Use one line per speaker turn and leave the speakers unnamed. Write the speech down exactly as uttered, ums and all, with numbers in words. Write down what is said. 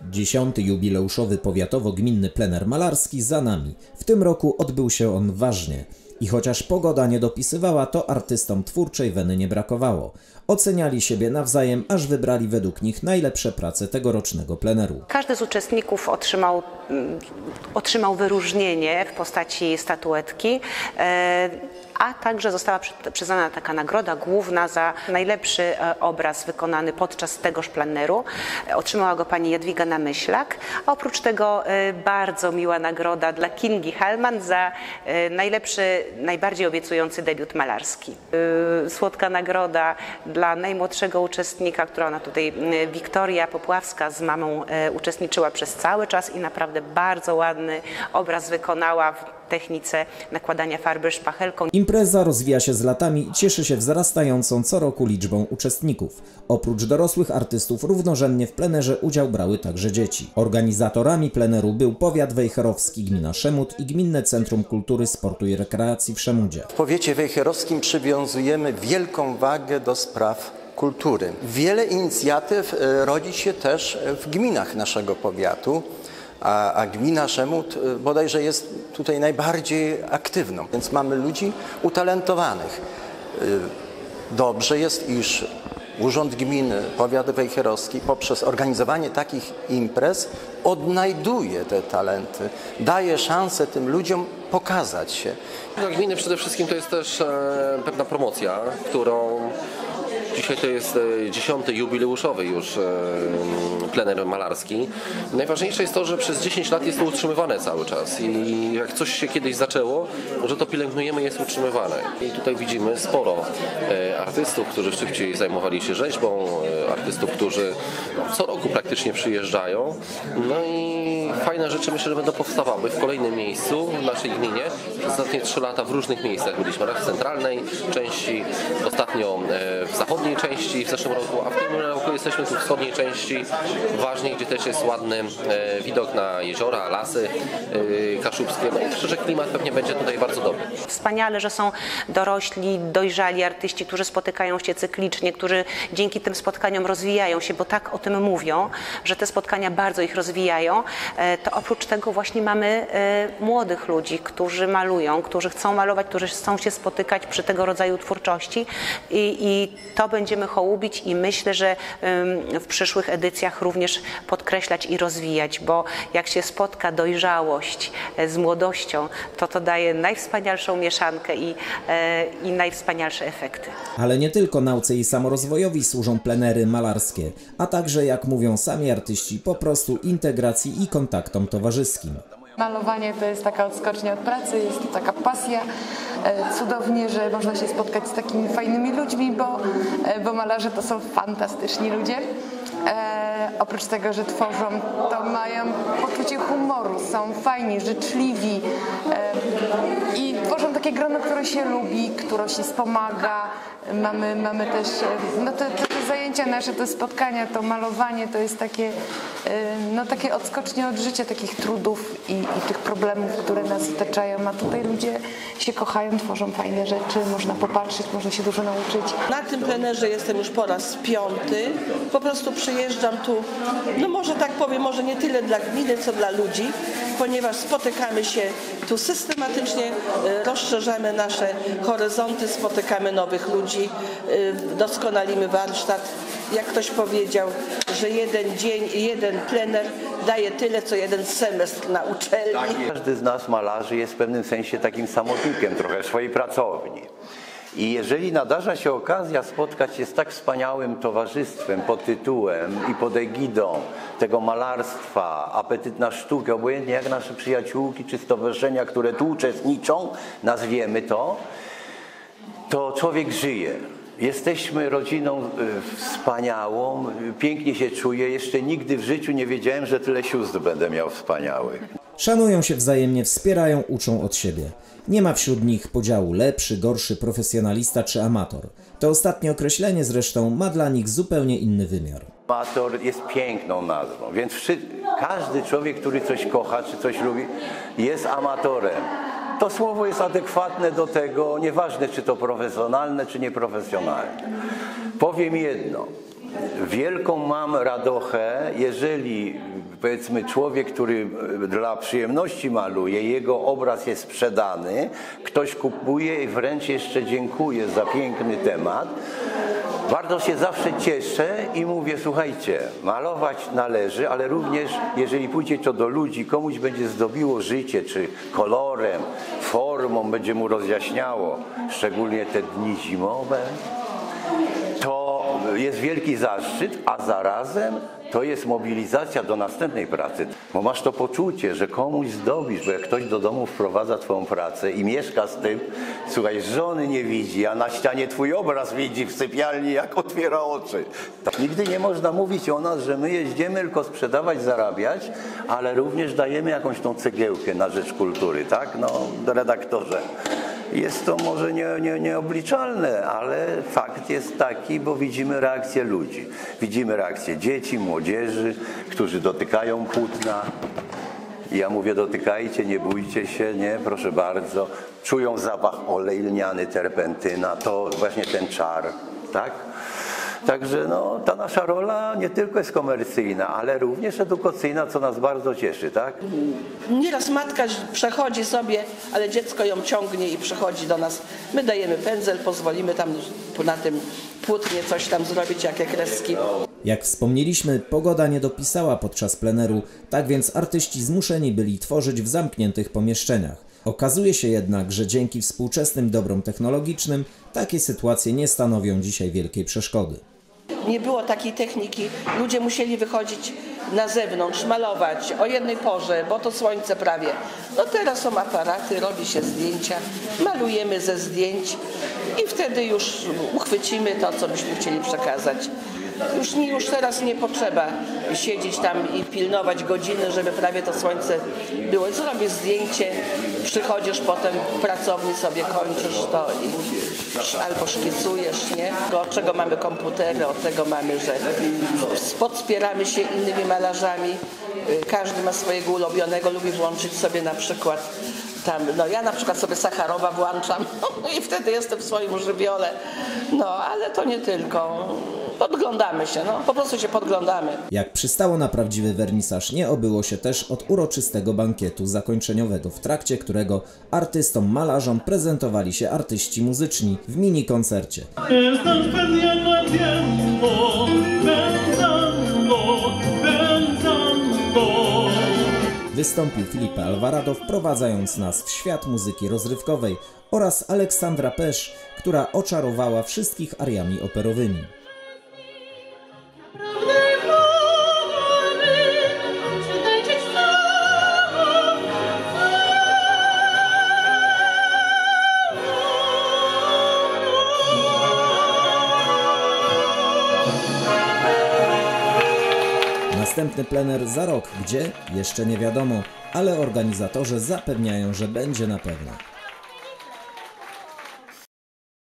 Dziesiąty jubileuszowy powiatowo-gminny plener malarski za nami. W tym roku odbył się on ważnie. I chociaż pogoda nie dopisywała, to artystom twórczej weny nie brakowało. Oceniali siebie nawzajem, aż wybrali według nich najlepsze prace tegorocznego pleneru.
Każdy z uczestników otrzymał, otrzymał wyróżnienie w postaci statuetki, a także została przyznana taka nagroda główna za najlepszy obraz wykonany podczas tegoż pleneru. Otrzymała go pani Jadwiga Namyślak, a oprócz tego bardzo miła nagroda dla Kingi Hellman za najlepszy, najbardziej obiecujący debiut malarski. Słodka nagroda dla najmłodszego uczestnika, która ona tutaj, Wiktoria Popławska z mamą uczestniczyła przez cały czas i naprawdę bardzo ładny obraz wykonała w technice nakładania farby szpachelką.
Impreza rozwija się z latami i cieszy się wzrastającą co roku liczbą uczestników. Oprócz dorosłych artystów równorzędnie w plenerze udział brały także dzieci. Organizatorami pleneru był powiat wejherowski, gmina Szemud i Gminne Centrum Kultury, Sportu i Rekreacji w Szemudzie.
W powiecie wejherowskim przywiązujemy wielką wagę do spraw kultury. Wiele inicjatyw rodzi się też w gminach naszego powiatu. A, a gmina Szemud bodajże jest tutaj najbardziej aktywną, więc mamy ludzi utalentowanych. Dobrze jest, iż Urząd Gminy, Powiat Wejherowski poprzez organizowanie takich imprez odnajduje te talenty, daje szansę tym ludziom pokazać się.
Dla gminy przede wszystkim to jest też pewna promocja, którą dzisiaj to jest dziesiąty jubileuszowy już plener malarski. Najważniejsze jest to, że przez dziesięć lat jest to utrzymywane cały czas i jak coś się kiedyś zaczęło, że to pielęgnujemy, jest utrzymywane. I tutaj widzimy sporo artystów, którzy szybciej zajmowali się rzeźbą, artystów, którzy co roku praktycznie przyjeżdżają. No i fajne rzeczy myślę, że będą powstawały w kolejnym miejscu w naszej gminie. Przez ostatnie trzy lata w różnych miejscach byliśmy, raz w centralnej części, ostatnio w zachodniej części w zeszłym roku, a w tym roku jesteśmy tu w wschodniej części, ważnie, gdzie też jest ładny widok na jeziora, lasy kaszubskie. No i myślę, że klimat pewnie będzie tutaj bardzo dobry.
Wspaniale, że są dorośli, dojrzali artyści, którzy spotykają się cyklicznie, którzy dzięki tym spotkaniom rozwijają się, bo tak o tym mówią, że te spotkania bardzo ich rozwijają. To oprócz tego właśnie mamy młodych ludzi, którzy malują, którzy chcą malować, którzy chcą się spotykać przy tego rodzaju twórczości i, i to będziemy hołubić i myślę, że w przyszłych edycjach również podkreślać i rozwijać, bo jak się spotka dojrzałość z młodością, to to daje najwspanialszą mieszankę i, i najwspanialsze efekty.
Ale nie tylko nauce i samorozwojowi służą plenery malarskie, a także, jak mówią sami artyści, po prostu integracji i kontaktom towarzyskim.
Malowanie to jest taka odskocznia od pracy, jest to taka pasja. Cudownie, że można się spotkać z takimi fajnymi ludźmi, bo, bo malarze to są fantastyczni ludzie. E, oprócz tego, że tworzą, to mają poczucie humoru, są fajni, życzliwi e, i tworzą takie grono, które się lubi, które się wspomaga. Mamy, mamy też no te, te, te zajęcia nasze, te spotkania, to malowanie to jest takie, e, no, takie odskocznie od życia, takich trudów i, i tych problemów, które nas otaczają, a tutaj ludzie się kochają, tworzą fajne rzeczy, można popatrzeć, można się dużo nauczyć.
Na tym plenerze jestem już po raz piąty, po prostu przyjeżdżam tu, no może tak powiem, może nie tyle dla gminy, co dla ludzi, ponieważ spotykamy się tu systematycznie, rozszerzamy nasze horyzonty, spotykamy nowych ludzi, doskonalimy warsztat. Jak ktoś powiedział, że jeden dzień, jeden plener daje tyle, co jeden semestr na uczelni.
Każdy z nas malarzy jest w pewnym sensie takim samotnikiem trochę swojej pracowni. I jeżeli nadarza się okazja spotkać się z tak wspaniałym towarzystwem pod tytułem i pod egidą tego malarstwa, apetyt na sztukę, obojętnie jak nasze przyjaciółki czy stowarzyszenia, które tu uczestniczą, nazwiemy to, to człowiek żyje. Jesteśmy rodziną wspaniałą, pięknie się czuję. Jeszcze nigdy w życiu nie wiedziałem, że tyle sióstr będę miał wspaniałych.
Szanują się wzajemnie, wspierają, uczą od siebie. Nie ma wśród nich podziału lepszy, gorszy, profesjonalista czy amator. To ostatnie określenie zresztą ma dla nich zupełnie inny wymiar.
Amator jest piękną nazwą, więc każdy człowiek, który coś kocha czy coś lubi, jest amatorem. To słowo jest adekwatne do tego, nieważne czy to profesjonalne, czy nieprofesjonalne. Powiem jedno, wielką mam radochę, jeżeli powiedzmy człowiek, który dla przyjemności maluje, jego obraz jest sprzedany, ktoś kupuje i wręcz jeszcze dziękuję za piękny temat. Bardzo się zawsze cieszę i mówię, słuchajcie, malować należy, ale również jeżeli pójdzie to do ludzi, komuś będzie zdobiło życie, czy kolorem, formą będzie mu rozjaśniało, szczególnie te dni zimowe, to jest wielki zaszczyt, a zarazem to jest mobilizacja do następnej pracy. Bo masz to poczucie, że komuś zdobisz, bo jak ktoś do domu wprowadza twoją pracę i mieszka z tym, słuchaj, żony nie widzi, a na ścianie twój obraz widzi w sypialni, jak otwiera oczy. Tak. Nigdy nie można mówić o nas, że my jeździmy tylko sprzedawać, zarabiać, ale również dajemy jakąś tą cegiełkę na rzecz kultury, tak? No, redaktorze. Jest to może nie, nie, nieobliczalne, ale fakt jest taki, bo widzimy reakcję ludzi. Widzimy reakcję dzieci, młodzieży, którzy dotykają płótna. I ja mówię, dotykajcie, nie bójcie się, nie, proszę bardzo. Czują zapach olej lniany, terpentyna, to właśnie ten czar, tak? Także no, ta nasza rola nie tylko jest komercyjna, ale również edukacyjna, co nas bardzo cieszy, tak?
Nieraz matka przechodzi sobie, ale dziecko ją ciągnie i przychodzi do nas. My dajemy pędzel, pozwolimy tam na tym płótnie coś tam zrobić, jakie kreski.
Jak wspomnieliśmy, pogoda nie dopisała podczas pleneru, tak więc artyści zmuszeni byli tworzyć w zamkniętych pomieszczeniach. Okazuje się jednak, że dzięki współczesnym dobrom technologicznym takie sytuacje nie stanowią dzisiaj wielkiej przeszkody.
Nie było takiej techniki, ludzie musieli wychodzić na zewnątrz, malować o jednej porze, bo to słońce prawie. No teraz są aparaty, robi się zdjęcia, malujemy ze zdjęć i wtedy już uchwycimy to, co byśmy chcieli przekazać. Już, nie, już teraz nie potrzeba siedzieć tam i pilnować godziny, żeby prawie to słońce było. Zrobisz zdjęcie, przychodzisz potem w pracowni, sobie kończysz to i albo szkicujesz, nie? Od czego mamy komputery, od tego mamy, że wspieramy się innymi malarzami. Każdy ma swojego ulubionego, lubi włączyć sobie na przykład tam, no ja na przykład sobie Sacharowa włączam no i wtedy jestem w swoim żywiole. No ale to nie tylko. Podglądamy się, no po prostu się podglądamy.
Jak przystało na prawdziwy wernisaż, nie obyło się też od uroczystego bankietu zakończeniowego, w trakcie którego artystom, malarzom prezentowali się artyści muzyczni w mini koncercie. Wystąpił Felipe Alvarado, wprowadzając nas w świat muzyki rozrywkowej, oraz Aleksandra Pesz, która oczarowała wszystkich ariami operowymi. Następny plener za rok, gdzie? Jeszcze nie wiadomo, ale organizatorzy zapewniają, że będzie na pewno.